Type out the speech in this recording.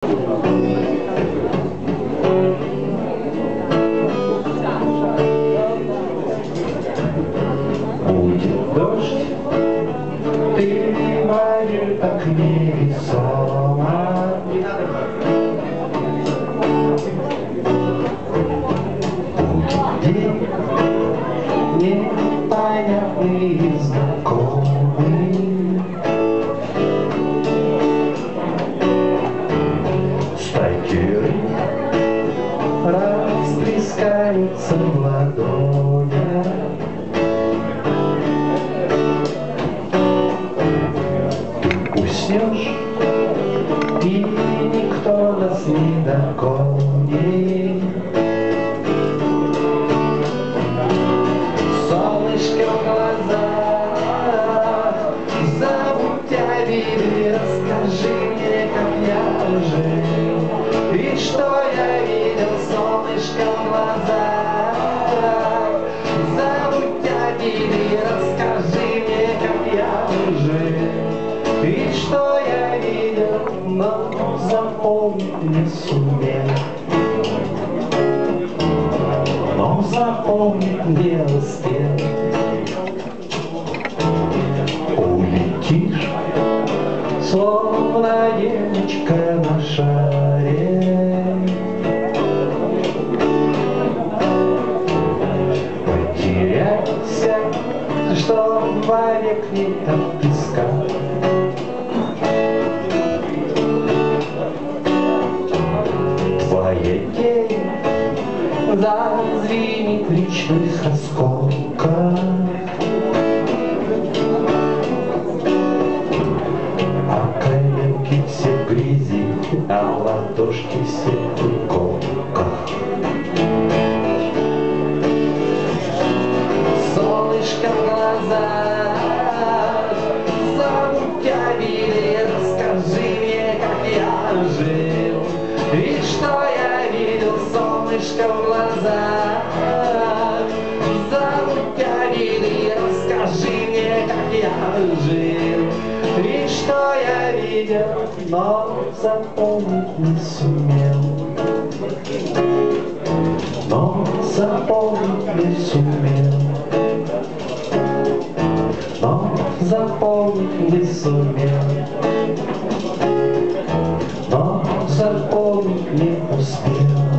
Будет дождь, ты в окне весома. Будет день непонятный и знакомый. Стайки расплескаются в ладонях. Ты уснешь, и никто нас не догонит. Солнышко в глазах, зовут тебя, Виви, расскажи мне, как я жил. И что я видел, солнышко в глазах, зовут тебя, Виви, расскажи мне, как я жил. И что я видел, но запомнить не сумел. Но запомнить не успел. Улетишь, словно девочка на шаре. Потеряйся, что вовек не отыскать. Твоя тень зазвенит в речных осколках. А коленки все в грязи, а ладошки все в иголках. Солнышко в глазах, зовут тебя, Виви, расскажи мне, как я жил. И что я видел, солнышко в глазах, зовут тебя, Виви, расскажи мне, как я жил. И что я видел, но запомнить не сумел. Но запомнить не сумел. Но запомнить не сумел. Но запомнить не успел.